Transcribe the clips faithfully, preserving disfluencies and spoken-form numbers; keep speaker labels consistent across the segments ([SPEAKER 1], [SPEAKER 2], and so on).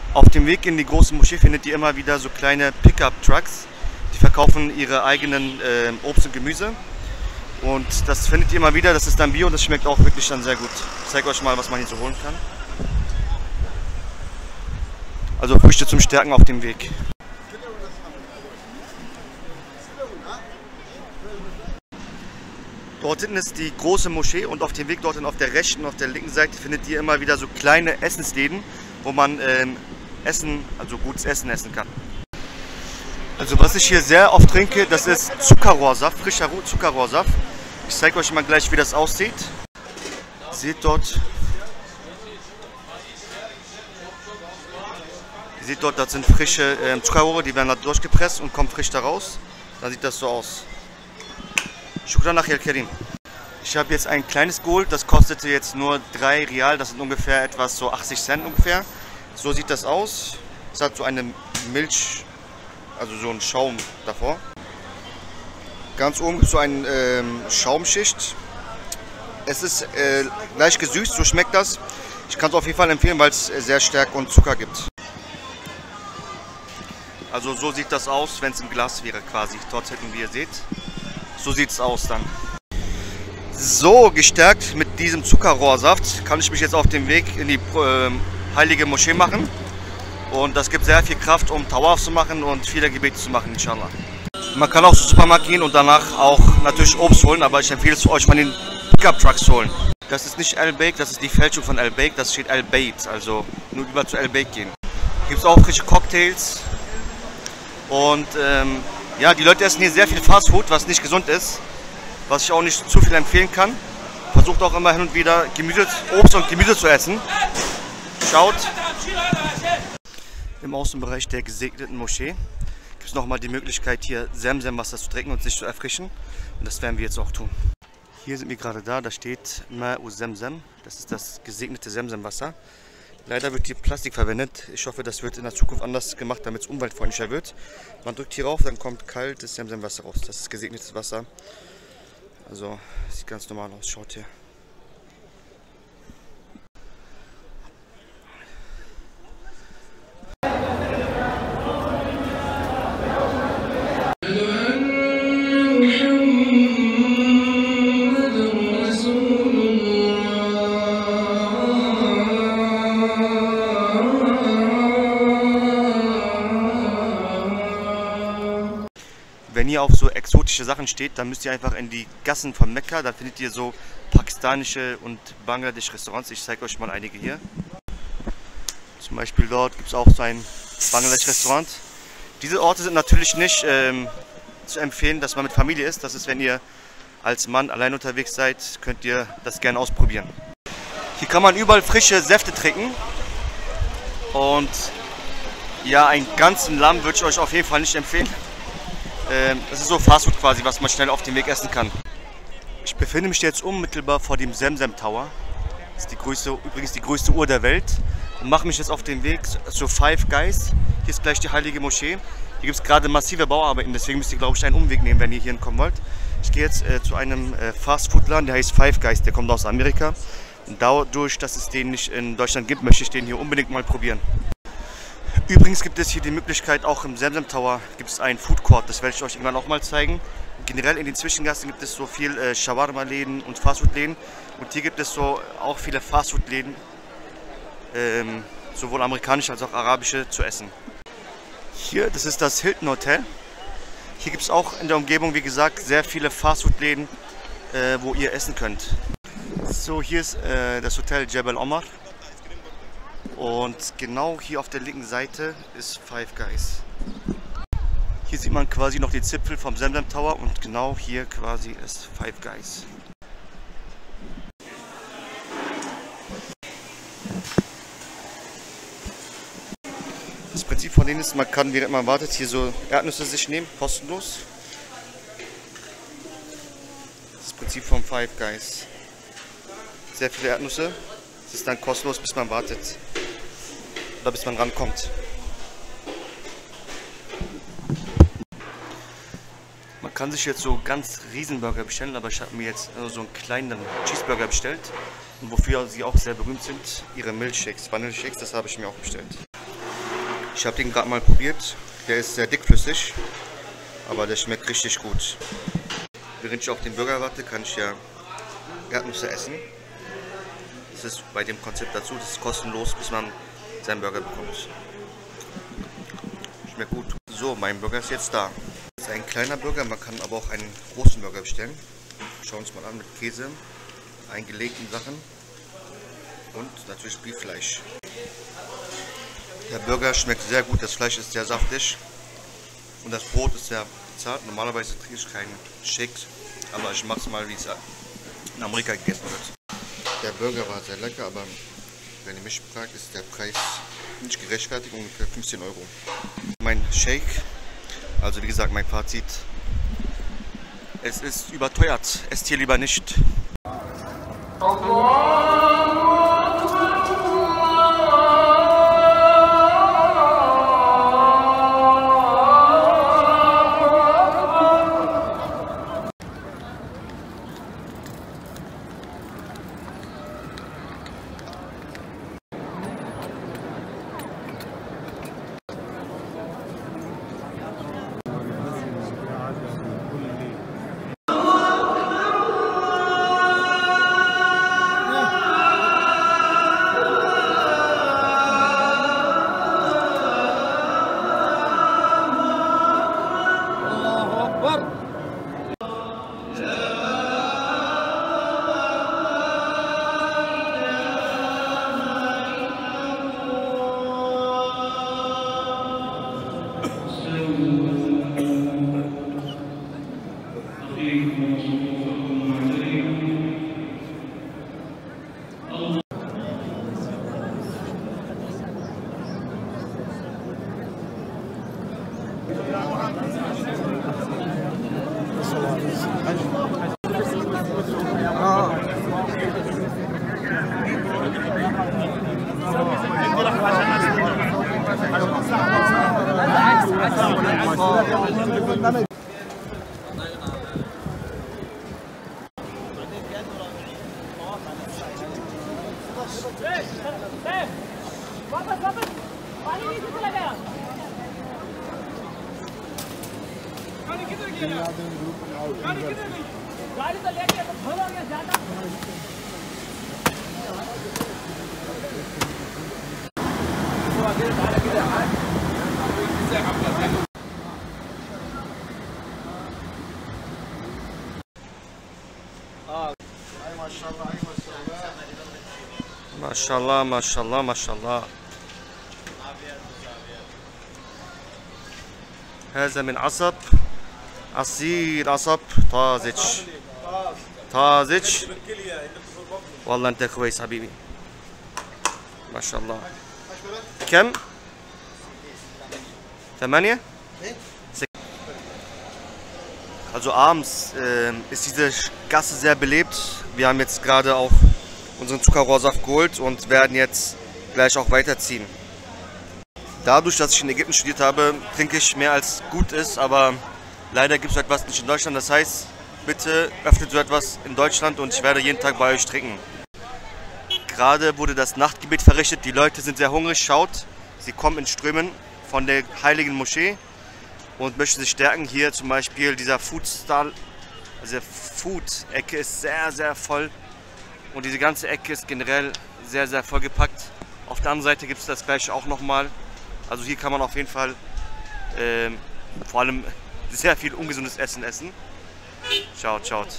[SPEAKER 1] Auf dem Weg in die große Moschee findet ihr immer wieder so kleine Pickup-Trucks. Die verkaufen ihre eigenen äh, Obst und Gemüse. Und das findet ihr immer wieder, das ist dann Bio und das schmeckt auch wirklich dann sehr gut. Ich zeige euch mal, was man hier so holen kann. Also Früchte zum Stärken auf dem Weg. Dort hinten ist die große Moschee und auf dem Weg dorthin auf der rechten und auf der linken Seite findet ihr immer wieder so kleine Essensläden, wo man ähm, Essen, also gutes Essen essen kann. Also was ich hier sehr oft trinke, das ist Zuckerrohrsaft, frischer Zuckerrohrsaft. Ich zeige euch mal gleich, wie das aussieht. Seht dort, ihr seht dort, das sind frische äh, Zuckerrohre, die werden da durchgepresst und kommen frisch da raus. Dann sieht das so aus. Shukran Akhil Karim. Ich habe jetzt ein kleines geholt, das kostete jetzt nur drei Rial, das sind ungefähr etwas so achtzig Cent ungefähr. So sieht das aus. Es hat so eine Milch, also so einen Schaum davor. Ganz oben gibt es so eine ähm, Schaumschicht. Es ist äh, leicht gesüßt, so schmeckt das. Ich kann es auf jeden Fall empfehlen, weil es sehr Stärke und Zucker gibt. Also so sieht das aus, wenn es im Glas wäre quasi. Dort hinten, wie ihr seht. So sieht es aus dann. So, gestärkt mit diesem Zuckerrohrsaft kann ich mich jetzt auf den Weg in die äh, heilige Moschee machen. Und das gibt sehr viel Kraft, um Tawaf zu machen und viele Gebete zu machen, inshallah. Man kann auch zum Supermarkt gehen und danach auch natürlich Obst holen, aber ich empfehle es euch mal den Pickup-Trucks zu holen. Das ist nicht Al-Baik, das ist die Fälschung von Al-Baik, das steht Al-Bayt, also nur lieber zu Al-Baik gehen. Hier gibt es auch frische Cocktails und ähm, ja, die Leute essen hier sehr viel Fastfood, was nicht gesund ist, was ich auch nicht zu viel empfehlen kann. Versucht auch immer hin und wieder Gemüse, Obst und Gemüse zu essen. Schaut. Im Außenbereich der gesegneten Moschee gibt es nochmal die Möglichkeit, hier Semsem-Wasser zu trinken und sich zu erfrischen. Und das werden wir jetzt auch tun. Hier sind wir gerade da, da steht Ma'u Semsem. Das ist das gesegnete Semsem-Wasser. Leider wird hier Plastik verwendet. Ich hoffe, das wird in der Zukunft anders gemacht, damit es umweltfreundlicher wird. Man drückt hier rauf, dann kommt kaltes Semsem-Wasser raus. Das ist gesegnetes Wasser. Also sieht ganz normal aus. Schaut hier. Wenn ihr auf so exotische Sachen steht, dann müsst ihr einfach in die Gassen von Mekka, da findet ihr so pakistanische und Bangladesch Restaurants. Ich zeige euch mal einige hier. Zum Beispiel dort gibt es auch so ein Bangladesch Restaurant. Diese Orte sind natürlich nicht ähm, zu empfehlen, dass man mit Familie isst. Das ist, wenn ihr als Mann allein unterwegs seid, könnt ihr das gerne ausprobieren. Hier kann man überall frische Säfte trinken. Und ja, einen ganzen Lamm würde ich euch auf jeden Fall nicht empfehlen. Das ist so Fastfood quasi, was man schnell auf dem Weg essen kann. Ich befinde mich jetzt unmittelbar vor dem Semsem Tower. Das ist die größte, übrigens die größte Uhr der Welt. Und mache mich jetzt auf den Weg zu Five Guys. Hier ist gleich die heilige Moschee. Hier gibt es gerade massive Bauarbeiten, deswegen müsst ihr, glaube ich, einen Umweg nehmen, wenn ihr hier hinkommen wollt. Ich gehe jetzt äh, zu einem äh, Fastfood-Laden, der heißt Five Guys, der kommt aus Amerika. Und dadurch, dass es den nicht in Deutschland gibt, möchte ich den hier unbedingt mal probieren. Übrigens gibt es hier die Möglichkeit, auch im Semsem Tower gibt es einen Food Court, das werde ich euch irgendwann auch mal zeigen. Generell in den Zwischengassen gibt es so viel äh, Shawarma-Läden und Fastfood-Läden und hier gibt es so auch viele Fastfood-Läden, ähm, sowohl amerikanische als auch arabische, zu essen. Hier, das ist das Hilton Hotel. Hier gibt es auch in der Umgebung, wie gesagt, sehr viele Fastfood-Läden, äh, wo ihr essen könnt. So, hier ist äh, das Hotel Jebel Omar. Und genau hier auf der linken Seite ist Five Guys. Hier sieht man quasi noch den Zipfel vom Semsem Tower und genau hier quasi ist Five Guys. Das Prinzip von denen ist, man kann, während man wartet, hier so Erdnüsse sich nehmen, kostenlos. Das ist das Prinzip von Five Guys. Sehr viele Erdnüsse. Es ist dann kostenlos, bis man wartet. Oder bis man rankommt. Man kann sich jetzt so ganz Riesenburger bestellen, aber ich habe mir jetzt so einen kleinen Cheeseburger bestellt. Und wofür sie auch sehr berühmt sind, ihre Milkshakes, Vanilleshakes, das habe ich mir auch bestellt. Ich habe den gerade mal probiert. Der ist sehr dickflüssig, aber der schmeckt richtig gut. Während ich auf den Burger warte, kann ich ja Erdnüsse essen. Das ist bei dem Konzept dazu, das ist kostenlos, bis man seinen Burger bekommt. Schmeckt gut. So, mein Burger ist jetzt da. Das ist ein kleiner Burger, man kann aber auch einen großen Burger bestellen. Schauen wir uns mal an mit Käse, eingelegten Sachen und natürlich Bieffleisch. Der Burger schmeckt sehr gut, das Fleisch ist sehr saftig und das Brot ist sehr zart. Normalerweise trinke ich keinen Shake, aber ich mache es mal, wie es in Amerika gegessen wird. Der Burger war sehr lecker, aber wenn ihr mich fragt, ist der Preis nicht gerechtfertigt, ungefähr fünfzehn Euro. Mein Shake, also wie gesagt, mein Fazit, es ist überteuert, esst hier lieber nicht. Mashallah, mashallah, mashallah. هذا من عصب عصير عصب طازج طازج والله انت كويس حبيبي ما شاء الله. كم؟ ثمانية؟ Also abends äh, ist diese Gasse sehr belebt. Wir haben jetzt gerade auch unseren Zuckerrohrsaft geholt und werden jetzt gleich auch weiterziehen. Dadurch, dass ich in Ägypten studiert habe, trinke ich mehr als gut ist, aber leider gibt es so etwas nicht in Deutschland. Das heißt, bitte öffnet so etwas in Deutschland und ich werde jeden Tag bei euch trinken. Gerade wurde das Nachtgebet verrichtet, die Leute sind sehr hungrig, schaut, sie kommen in Strömen von der heiligen Moschee und möchten sich stärken. Hier zum Beispiel dieser Food-Stall, also der Food-Ecke ist sehr, sehr voll und diese ganze Ecke ist generell sehr, sehr vollgepackt. Auf der anderen Seite gibt es das gleiche auch nochmal. Also hier kann man auf jeden Fall ähm, vor allem sehr viel ungesundes Essen essen. Schaut, schaut.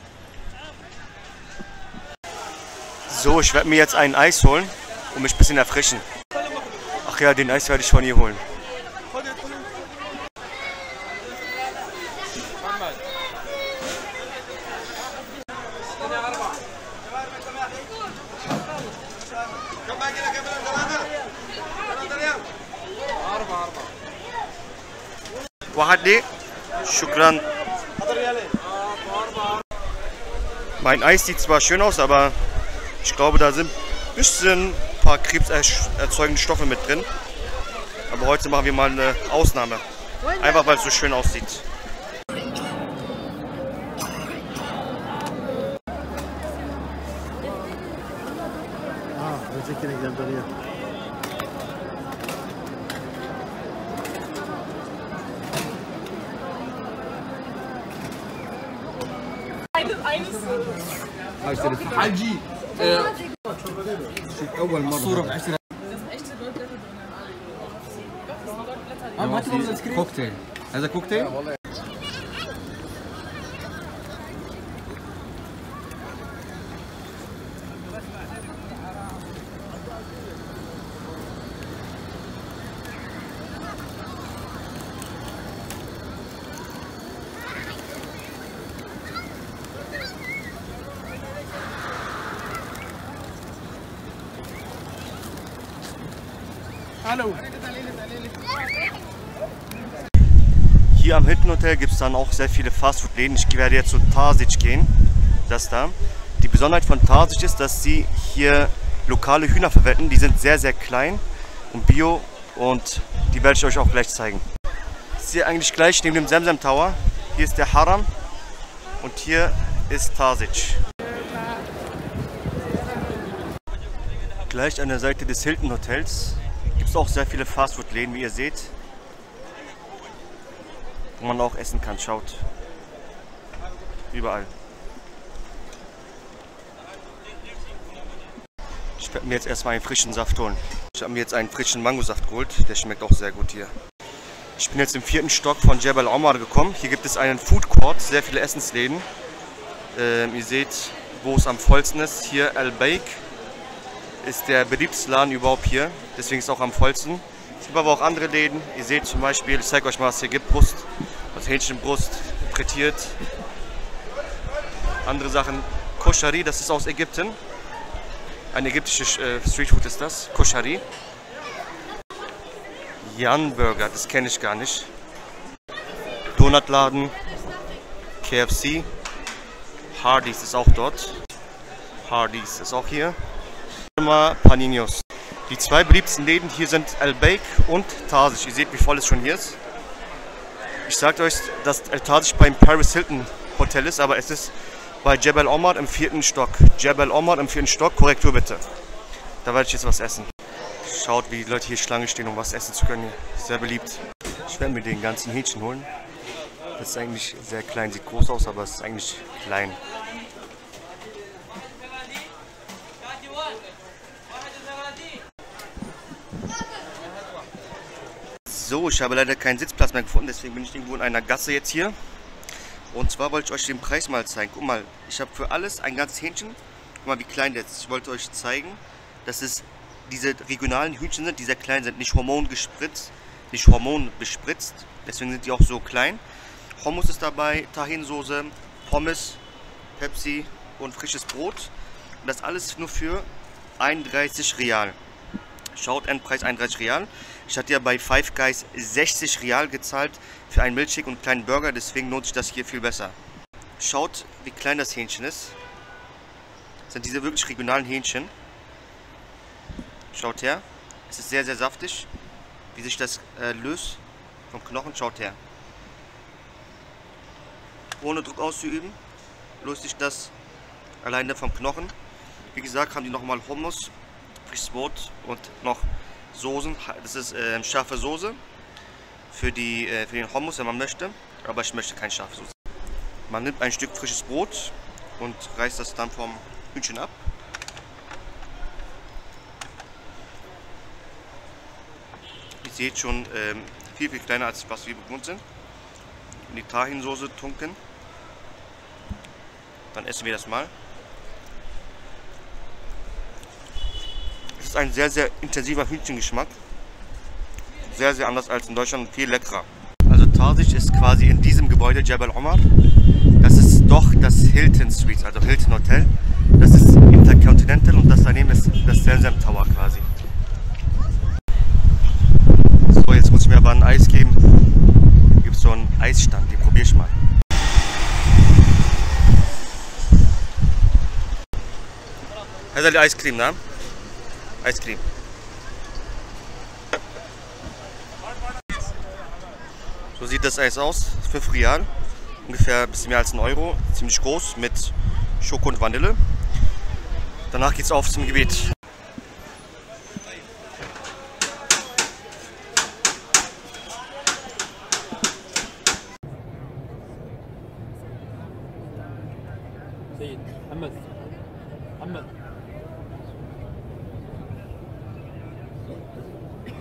[SPEAKER 1] So, ich werde mir jetzt ein Eis holen und mich ein bisschen erfrischen. Ach ja, den Eis werde ich von hier holen. واحد ليه؟ شكرا. Mein Eis sieht zwar schön aus, aber ich glaube, da sind ein bisschen ein paar krebserzeugende Stoffe mit drin. Aber heute machen wir mal eine Ausnahme. Einfach weil es so schön aussieht.
[SPEAKER 2] حجي اول مره صوره ب عشرة كوكتيل هذا كوكتيل
[SPEAKER 3] Hallo.
[SPEAKER 1] Hier am Hilton Hotel gibt es dann auch sehr viele Fastfood-Läden. Ich werde jetzt zu Tarsic gehen. Das da. Die Besonderheit von Tarsic ist, dass sie hier lokale Hühner verwenden. Die sind sehr, sehr klein und bio und die werde ich euch auch gleich zeigen. Ich sehe eigentlich gleich neben dem Zemzem Tower. Hier ist der Haram und hier ist Tarsic. Gleich an der Seite des Hilton Hotels gibt es auch sehr viele Fastfood-Läden, wie ihr seht, wo man auch essen kann. Schaut, überall. Ich werde mir jetzt erstmal einen frischen Saft holen. Ich habe mir jetzt einen frischen Mangosaft geholt, der schmeckt auch sehr gut hier. Ich bin jetzt im vierten Stock von Jebel Omar gekommen. Hier gibt es einen Food Court, sehr viele Essensläden. Ähm, ihr seht, wo es am vollsten ist. Hier Al-Baik ist der beliebteste Laden überhaupt hier, deswegen ist es auch am vollsten. Es gibt aber auch andere Läden. Ihr seht zum Beispiel, ich zeige euch mal, was es hier gibt. Brust, also Hähnchenbrust, frittiert. Andere Sachen, Koshari, das ist aus Ägypten. Ein ägyptisches äh, Streetfood ist das, Koshari. Jan Burger, das kenne ich gar nicht. Donutladen, K F C. Hardee's ist auch dort. Hardee's ist auch hier. Paninos. Die zwei beliebtesten Läden hier sind Al-Baik und Tarsic. Ihr seht, wie voll es schon hier ist. Ich sagte euch, dass Tarsic beim Paris Hilton Hotel ist, aber es ist bei Jebel Omar im vierten Stock. Jebel Omar im vierten Stock, Korrektur bitte. Da werde ich jetzt was essen. Schaut, wie die Leute hier Schlange stehen, um was essen zu können. Hier. Sehr beliebt. Ich werde mir den ganzen Hähnchen holen. Das ist eigentlich sehr klein, sieht groß aus, aber es ist eigentlich klein. So, ich habe leider keinen Sitzplatz mehr gefunden, deswegen bin ich irgendwo in einer Gasse jetzt hier. Und zwar wollte ich euch den Preis mal zeigen. Guck mal, ich habe für alles ein ganzes Hähnchen. Guck mal, wie klein der ist. Ich wollte euch zeigen, dass es diese regionalen Hühnchen sind, die sehr klein sind. Nicht hormongespritzt, nicht hormonbespritzt. Deswegen sind die auch so klein. Hummus ist dabei, Tahinsoße, Pommes, Pepsi und frisches Brot. Und das alles nur für einunddreißig Rial. Schaut, Endpreis einunddreißig Rial. Ich hatte ja bei Five Guys sechzig Rial gezahlt für einen Milchshake und einen kleinen Burger, deswegen lohnt sich das hier viel besser. Schaut, wie klein das Hähnchen ist. Das sind diese wirklich regionalen Hähnchen. Schaut her. Es ist sehr, sehr saftig, wie sich das äh, löst vom Knochen. Schaut her. Ohne Druck auszuüben, löst sich das alleine vom Knochen. Wie gesagt, haben die nochmal Hummus, frisches Brot und noch Soßen. Das ist äh, scharfe Soße für, die, äh, für den Hummus, wenn man möchte. Aber ich möchte keine scharfe Soße. Man nimmt ein Stück frisches Brot und reißt das dann vom Hühnchen ab. Ihr seht schon ähm, viel, viel kleiner als was wir gewohnt sind. In die Tahinsoße tunken. Dann essen wir das mal. Es ist ein sehr, sehr intensiver Hühnchengeschmack. Sehr, sehr anders als in Deutschland und viel leckerer. Also Tarsic ist quasi in diesem Gebäude, Jebel Omar. Das ist doch das Hilton Suite, also Hilton Hotel. Das ist Intercontinental und das daneben ist das Zemzem Tower quasi. So, jetzt muss ich mir aber ein Eis geben. Hier gibt es so einen Eisstand, den probiere ich mal. هذا اللي ايس كريم نعم ايس كريم so sieht das Eis aus, fünf Rial, ungefähr ein bisschen mehr als ein Euro, ziemlich groß mit Schoko und Vanille. Danach geht's auf zum Gebet.
[SPEAKER 3] سيد محمد محمد